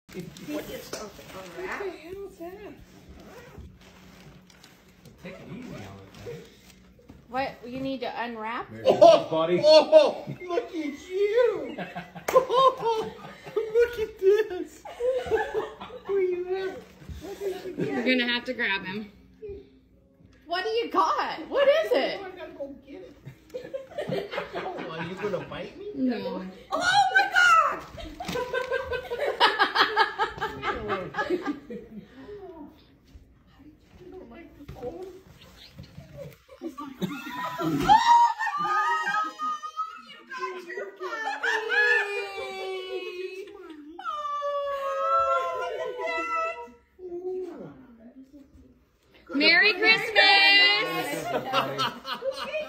What the hell is that? Take it easy on it, man. What? You need to unwrap? Oh, buddy. Oh, look at you. Oh, look at this. Where you at? You're going to have to grab him. What do you got? What is it? I gotta go get it. Oh, are you gonna bite me? No. Oh my God! You don't like the cold? Merry Christmas!